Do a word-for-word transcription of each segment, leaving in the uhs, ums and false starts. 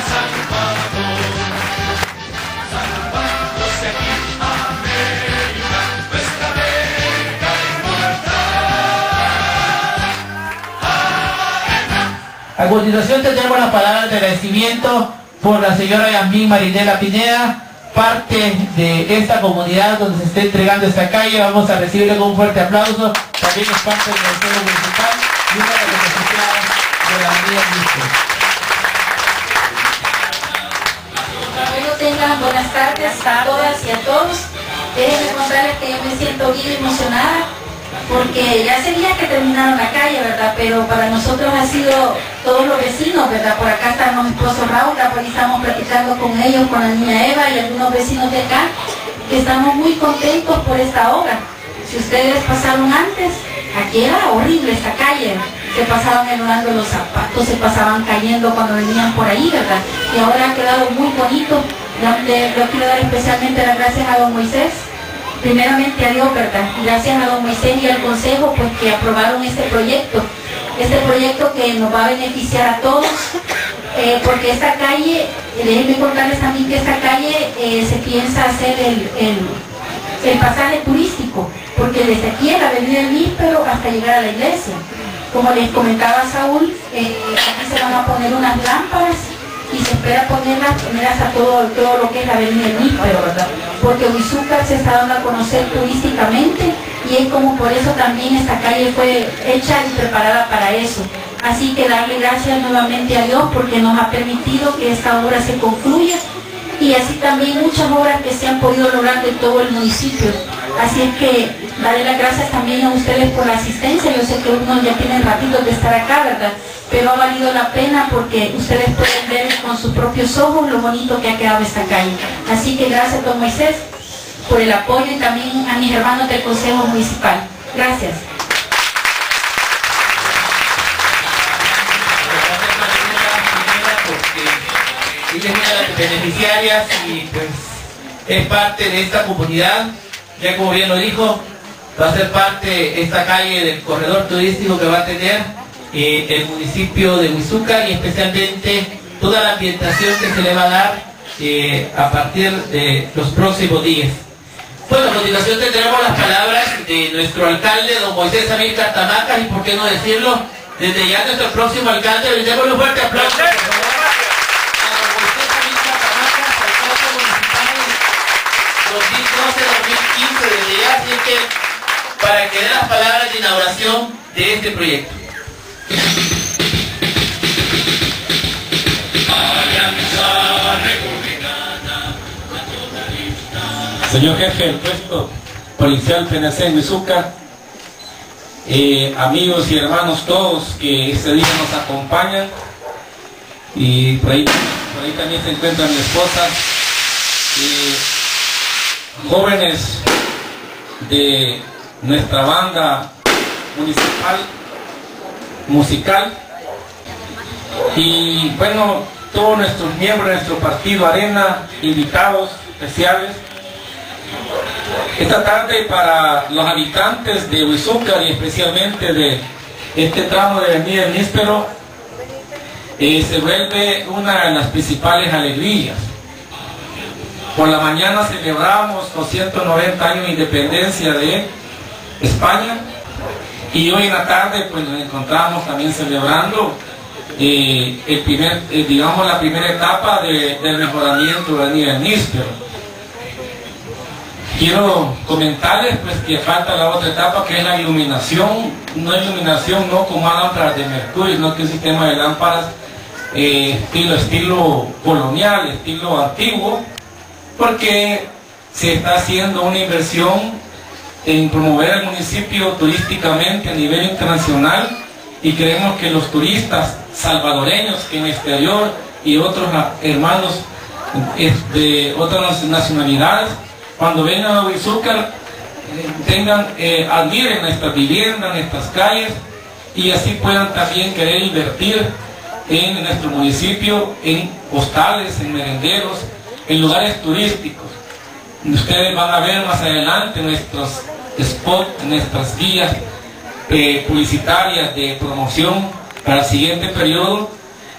A continuación tendremos las palabras de agradecimiento por la señora Yasmín Marinela Pineda, parte de esta comunidad donde se está entregando esta calle. Vamos a recibirle con un fuerte aplauso. También es parte del Consejo Municipal y una de las beneficiadas de la avenida Luis. Bueno, tengan buenas tardes a todas y a todos. Déjenme contarles que yo me siento bien emocionada porque ya hace días que terminaron la calle, ¿verdad? Pero para nosotros ha sido todos los vecinos, ¿verdad? Por acá están los esposos Raúl, por ahí estamos platicando con ellos, con la niña Eva y algunos vecinos de acá, que estamos muy contentos por esta obra. Si ustedes pasaron antes, aquí era horrible esta calle, se pasaban enlodando los zapatos, se pasaban cayendo cuando venían por ahí, ¿verdad? Y ahora ha quedado muy bonito. Le, le quiero dar especialmente las gracias a don Moisés, primeramente a Dios, ¿verdad? Gracias a don Moisés y al Consejo, pues que aprobaron este proyecto, este proyecto que nos va a beneficiar a todos, eh, porque esta calle, déjenme contarles también que esta calle eh, se piensa hacer el, el, el pasaje turístico, porque desde aquí en la avenida del Níspero hasta llegar a la iglesia. Como les comentaba Saúl, eh, aquí se van a poner unas lámparas y se espera ponerlas, ponerlas a todo, todo lo que es la avenida del Níspero, ¿verdad? Porque Huizúcar se está dando a conocer turísticamente y es como por eso también esta calle fue hecha y preparada para eso. Así que darle gracias nuevamente a Dios porque nos ha permitido que esta obra se concluya y así también muchas obras que se han podido lograr de todo el municipio. Así es que darle las gracias también a ustedes por la asistencia. Yo sé que unos ya tienen ratitos de estar acá, ¿verdad? Pero ha valido la pena porque ustedes pueden ver con sus propios ojos lo bonito que ha quedado esta calle. Así que gracias, don Moisés, por el apoyo y también a mis hermanos del Consejo Municipal. Gracias. Ella es una de las beneficiarias y pues es parte de esta comunidad. Ya como bien lo dijo, va a ser parte esta calle del corredor turístico que va a tener eh, el municipio de Huizúcar y especialmente toda la ambientación que se le va a dar eh, a partir de los próximos días. Bueno, a continuación tendremos las palabras de nuestro alcalde, don Moisés Amílcar Tamacas, y por qué no decirlo, desde ya nuestro próximo alcalde, le demos un fuerte aplauso, por favor. dos mil doce a dos mil quince desde ya, así que para que dé las palabras de inauguración de este proyecto. Señor jefe del puesto policial P N C en Huizúcar, eh, amigos y hermanos todos que este día nos acompañan, y por ahí, por ahí también se encuentra mi esposa, eh, jóvenes de nuestra banda municipal musical y bueno, todos nuestros miembros de nuestro partido Arena, invitados especiales. Esta tarde para los habitantes de Huizúcar y especialmente de este tramo de avenida del Níspero eh, se vuelve una de las principales alegrías. Por la mañana celebramos los ciento noventa años de independencia de España y hoy en la tarde pues nos encontramos también celebrando eh, el primer, eh, digamos la primera etapa de, del mejoramiento de la avenida del Níspero. Quiero comentarles pues que falta la otra etapa, que es la iluminación, no iluminación no como lámparas de mercurio, sino que un sistema de lámparas eh, estilo, estilo colonial, estilo antiguo, porque se está haciendo una inversión en promover el municipio turísticamente a nivel internacional y creemos que los turistas salvadoreños que en el exterior y otros hermanos de otras nacionalidades, cuando vengan a Huizúcar, tengan, eh, admiren nuestras viviendas, nuestras calles y así puedan también querer invertir en nuestro municipio, en hostales, en merenderos, en lugares turísticos. Ustedes van a ver más adelante nuestros spots, nuestras guías eh, publicitarias de promoción para el siguiente periodo,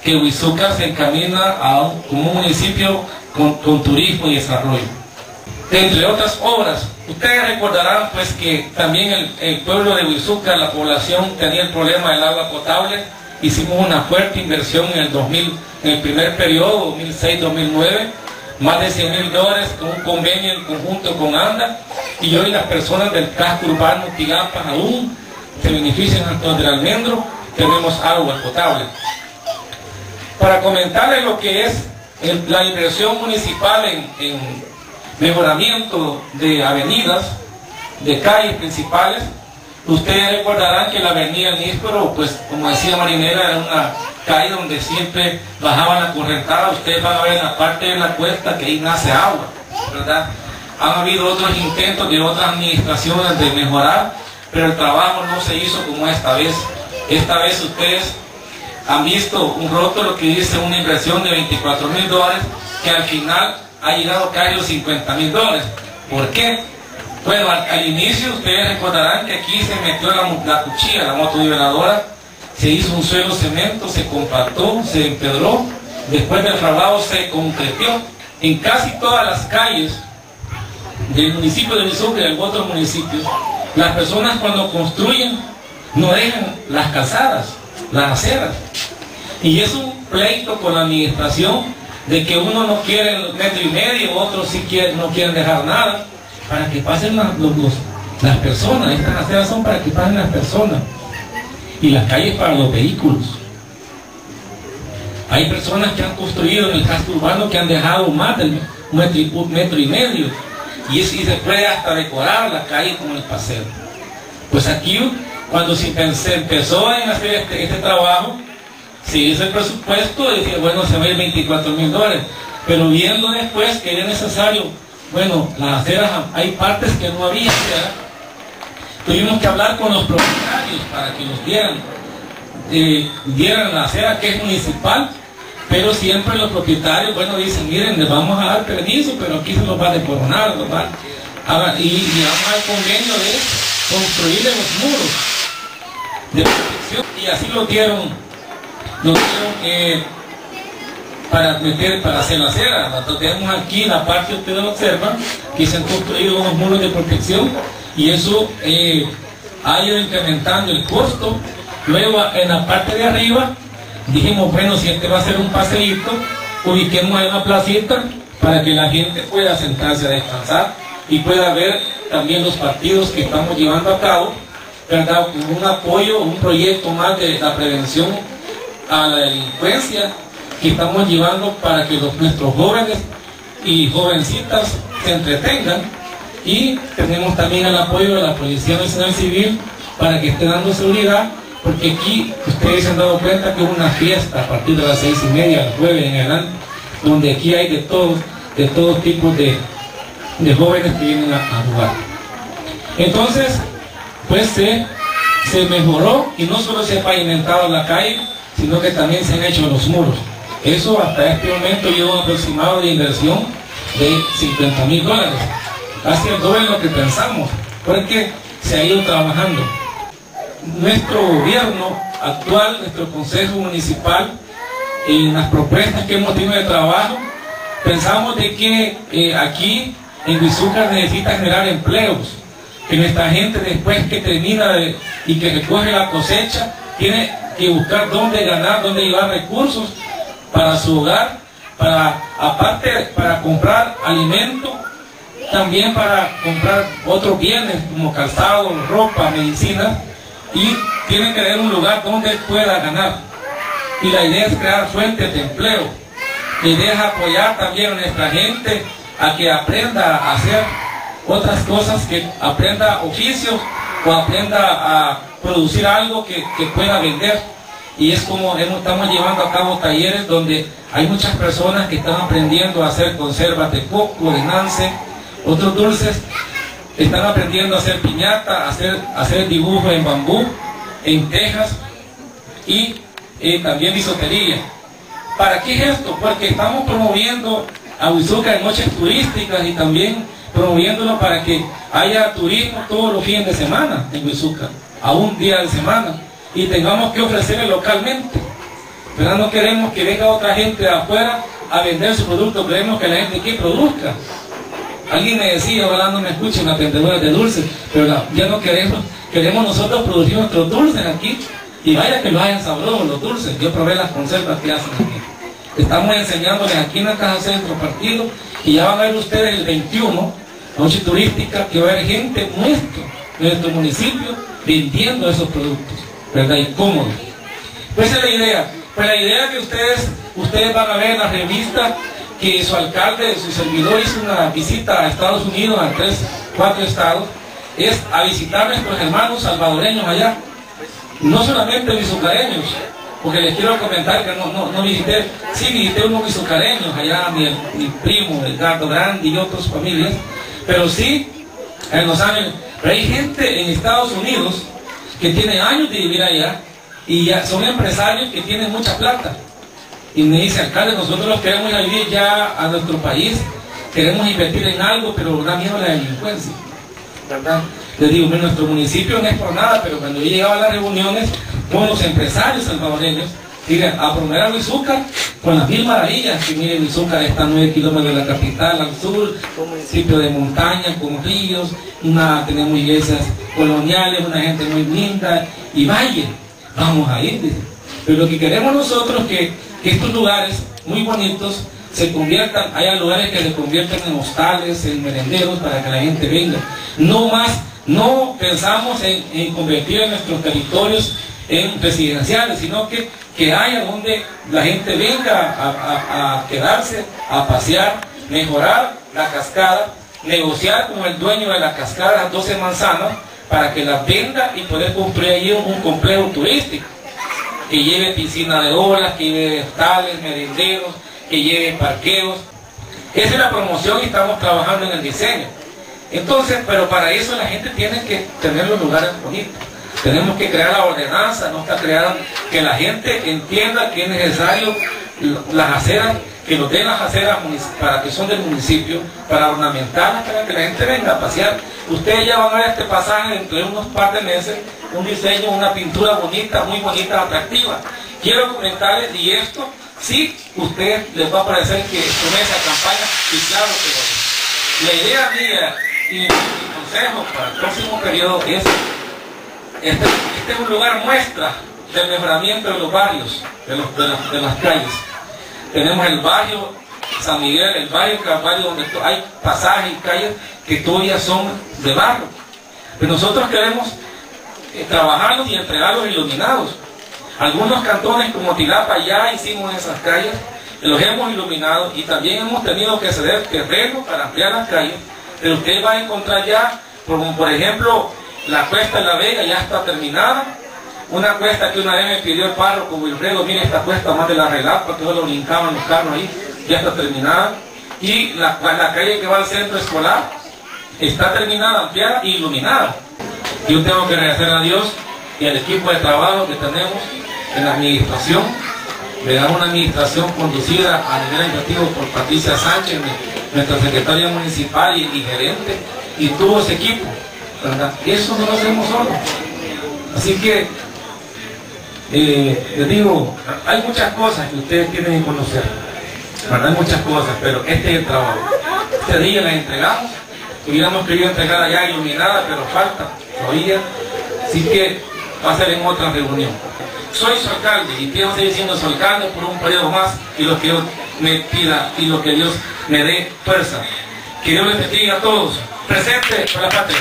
que Huizúcar se encamina a un, como un municipio con, con turismo y desarrollo. Entre otras obras, ustedes recordarán pues que también el, el pueblo de Huizúcar, la población tenía el problema del agua potable. Hicimos una fuerte inversión en el dos mil, en el primer periodo, dos mil seis dos mil nueve, más de cien mil dólares con un convenio en conjunto con ANDA, y hoy las personas del casco urbano Tigapas aún se benefician del almendro, tenemos agua potable. Para comentarles lo que es el, la inversión municipal en, en mejoramiento de avenidas, de calles principales, ustedes recordarán que la avenida Níspero, pues como decía Marinera, era una calle donde siempre bajaba la correntada. Ustedes van a ver en la parte de la cuesta que ahí nace agua, ¿verdad? Han habido otros intentos de otras administraciones de mejorar, pero el trabajo no se hizo como esta vez. Esta vez ustedes han visto un rótulo que dice una inversión de veinticuatro mil dólares, que al final ha llegado casi los cincuenta mil dólares. ¿Por qué? Bueno, al, al inicio ustedes recordarán que aquí se metió la, la cuchilla, la motoniveladora, se hizo un suelo cemento, se compactó, se empedró, después del trabajo se concretó. En casi todas las calles del municipio de Huizúcar y de otros municipios, las personas cuando construyen no dejan las calzadas, las aceras, y es un pleito con la administración de que uno no quiere el metro y medio, otros sí quieren, no quieren dejar nada para que pasen las, los, los, las personas. Estas aceras son para que pasen las personas y las calles para los vehículos. Hay personas que han construido en el casco urbano que han dejado más del metro y, metro y medio, y, es, y se puede hasta decorar la calle como el paseo. Pues aquí, cuando se empezó en hacer este, este trabajo, se hizo el presupuesto y decía, bueno, se va a ir veinticuatro mil dólares, pero viendo después que era necesario, bueno, las aceras, hay partes que no había acera, tuvimos que hablar con los propietarios para que nos dieran, eh, dieran la acera que es municipal, pero siempre los propietarios, bueno, dicen, miren, les vamos a dar permiso, pero aquí se los va a decoronar, ¿verdad? Ahora, y llegamos al convenio de construirle los muros de protección, y así lo dieron, lo dieron eh, para meter, para hacer la acera. Nosotros tenemos aquí la parte, ustedes observan, que se han construido unos muros de protección, y eso eh, ha ido incrementando el costo. Luego, en la parte de arriba, dijimos, bueno, si este va a ser un paseíto, ubiquemos en una placita para que la gente pueda sentarse a descansar y pueda ver también los partidos que estamos llevando a cabo, ¿verdad? Con un apoyo, un proyecto más de la prevención a la delincuencia que estamos llevando para que los, nuestros jóvenes y jovencitas se entretengan, y tenemos también el apoyo de la Policía Nacional Civil para que esté dando seguridad, porque aquí ustedes se han dado cuenta que es una fiesta a partir de las seis y media, el jueves en adelante, donde aquí hay de todos, de todos tipos de, de jóvenes que vienen a, a jugar. Entonces, pues se, se mejoró, y no solo se ha pavimentado la calle, sino que también se han hecho los muros. Eso hasta este momento lleva un aproximado de inversión de cincuenta mil dólares, casi el doble de lo que pensamos, porque se ha ido trabajando. Nuestro gobierno actual, nuestro consejo municipal, en las propuestas que hemos tenido de trabajo, pensamos de que eh, aquí en Huizúcar necesita generar empleos, que nuestra gente después que termina de, y que recoge la cosecha, tiene que buscar dónde ganar, dónde llevar recursos para su hogar, para, aparte para comprar alimento, también para comprar otros bienes como calzado, ropa, medicinas, y tiene que tener un lugar donde pueda ganar. Y la idea es crear fuentes de empleo. La idea es apoyar también a nuestra gente a que aprenda a hacer otras cosas, que aprenda oficios o aprenda a producir algo que, que pueda vender. Y es como hemos, estamos llevando a cabo talleres donde hay muchas personas que están aprendiendo a hacer conservas de coco, de nance, otros dulces, están aprendiendo a hacer piñata, a hacer, a hacer dibujos en bambú, en tejas, y eh, también bisotería. ¿Para qué es esto? Porque estamos promoviendo a Huizúcar en noches turísticas y también promoviéndolo para que haya turismo todos los fines de semana en Huizúcar, a un día de semana, y tengamos que ofrecerle localmente. pero no queremos que venga otra gente de afuera a vender su producto, queremos que la gente aquí produzca. Alguien me decía, ojalá no me escuchen, las vendedoras de dulces, pero la, ya no queremos, queremos nosotros producir nuestros dulces aquí, y vaya que lo hayan sabrosos los dulces. Yo probé las conservas que hacen aquí. Estamos enseñándoles aquí en la Caja Centro Partido, y ya van a ver ustedes el veintiuno, noche turística, que va a haber gente nuestro, de nuestro municipio, vendiendo esos productos, ¿verdad? Y cómodos. Pues esa es la idea. Pues la idea que ustedes, ustedes van a ver en la revista, que su alcalde, su servidor hizo una visita a Estados Unidos, a tres, cuatro estados, es a visitar a nuestros hermanos salvadoreños allá, no solamente bizucareños, porque les quiero comentar que no, no, no visité, sí visité unos bizucareños allá, mi, mi primo, Edgardo Grande y otras familias, pero sí en Los Ángeles. Pero hay gente en Estados Unidos que tiene años de vivir allá y ya son empresarios que tienen mucha plata. Y me dice, alcalde, nosotros los queremos ir a vivir ya a nuestro país, queremos invertir en algo, pero da miedo la delincuencia, ¿verdad? Les digo, en nuestro municipio no es por nada, pero cuando yo llegaba a las reuniones con los empresarios salvadoreños, miren, a promover a Huizúcar con las mil maravillas, que miren, Huizúcar está a nueve kilómetros de la capital, al sur, un municipio de montaña, con ríos, una, tenemos iglesias coloniales, una gente muy linda, y vaya, vamos a ir, dice. Pero lo que queremos nosotros es que, que estos lugares muy bonitos se conviertan, haya lugares que se conviertan en hostales, en merenderos, para que la gente venga. No más, no pensamos en, en convertir nuestros territorios en residenciales, sino que, que haya donde la gente venga a, a, a quedarse, a pasear, mejorar la cascada, negociar con el dueño de la cascada las doce manzanas para que las venda y poder construir allí un, un complejo turístico que lleve piscina de olas, que lleve hostales, merenderos, que lleve parqueos. Esa es la promoción y estamos trabajando en el diseño. Entonces, pero para eso la gente tiene que tener los lugares bonitos. Tenemos que crear la ordenanza, no está creada, que la gente entienda que es necesario las aceras, que nos den las aceras para que son del municipio, para ornamentarlas, para que la gente venga a pasear. Ustedes ya van a ver este pasaje dentro de unos par de meses, un diseño, una pintura bonita, muy bonita, atractiva. Quiero comentarles, y esto, sí, ustedes les va a parecer que con esa campaña, y claro que lo es. La idea mía y mi consejo para el próximo periodo es, este, este es un lugar muestra del mejoramiento de los barrios, de, los, de, las, de las calles. Tenemos el barrio San Miguel, el barrio Calvario, donde hay pasajes y calles que todavía son de barro. Pero nosotros queremos eh, trabajarlos y entregarlos iluminados. Algunos cantones como Tilapa ya hicimos esas calles, los hemos iluminado y también hemos tenido que ceder terreno para ampliar las calles. Pero usted va a encontrar ya, como por ejemplo, la cuesta de la Vega ya está terminada. Una cuesta que una vez me pidió el párroco Wilfredo, mire esta cuesta más de la relapa, porque solo brincaban los carros ahí, ya está terminada. Y la, la calle que va al centro escolar está terminada, ampliada e iluminada. Yo tengo que agradecer a Dios y al equipo de trabajo que tenemos en la administración. Le damos una administración conducida a nivel administrativo por Patricia Sánchez, nuestra secretaria municipal y, y gerente, y todo ese equipo, ¿verdad? Eso no lo hacemos solos. Así que, eh, les digo, hay muchas cosas que ustedes tienen que conocer, ¿verdad? Hay muchas cosas, pero este es el trabajo. Este día las entregamos, hubiéramos querido entregar allá iluminada, pero falta todavía, así que va a ser en otra reunión. Soy su alcalde y quiero seguir siendo su alcalde por un periodo más y lo que Dios me pida y lo que Dios me dé fuerza. Que Dios les bendiga a todos. Presente por la patria.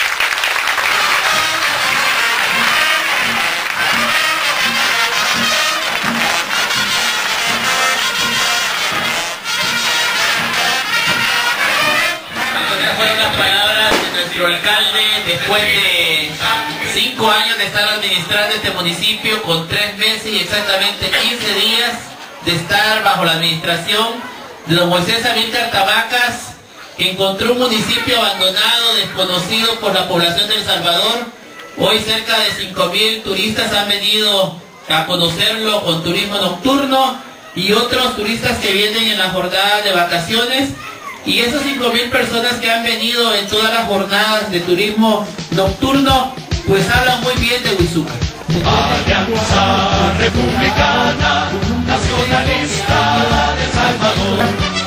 Estas fueron las palabras de nuestro alcalde después de cinco años de estar administrando este municipio, con tres meses y exactamente quince días de estar bajo la administración de don Moisés Amílcar Tamacas, que encontró un municipio abandonado, desconocido por la población de El Salvador. Hoy cerca de cinco mil turistas han venido a conocerlo con turismo nocturno y otros turistas que vienen en la jornada de vacaciones. Y esas cinco mil personas que han venido en todas las jornadas de turismo nocturno, pues hablan muy bien de Huizúcar. Alianza Republicana.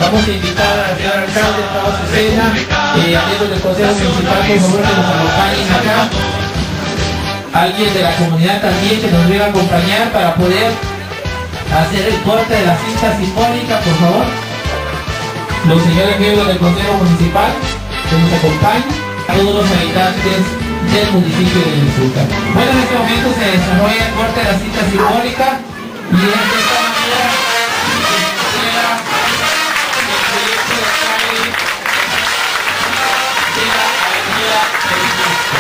Vamos a invitar al señor alcalde, a toda su cena, eh, a miembros del Consejo Municipal, por favor, que nos acompañen acá. Alguien de la comunidad también que nos venga a acompañar para poder hacer el corte de la cinta simbólica, por favor. Los señores miembros del Consejo Municipal que nos acompañen, a todos los habitantes del municipio de Huizuca. Bueno, en este momento se desarrolla el corte de la cinta simbólica y de esta manera se considera el proyecto de calle de la avenida del Cusco.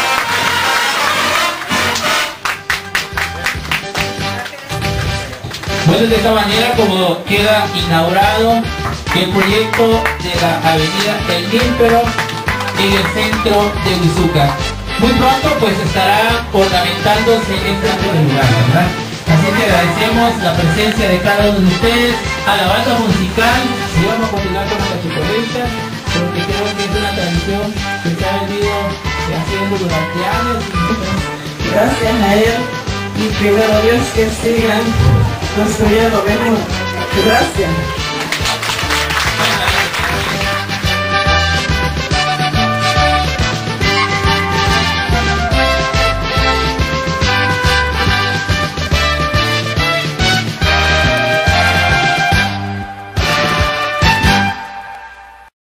Bueno, de esta manera como queda inaugurado el proyecto de la avenida El Mímpero en el centro de Huizuca. Muy pronto pues estará ornamentándose este lugar, ¿verdad? Así que agradecemos la presencia de cada uno de ustedes, a la banda musical, y vamos a continuar con la chocolate, porque creo que es una tradición que se ha venido haciendo durante años. Gracias a él y primero Dios que sigan construyendo mejor. Gracias.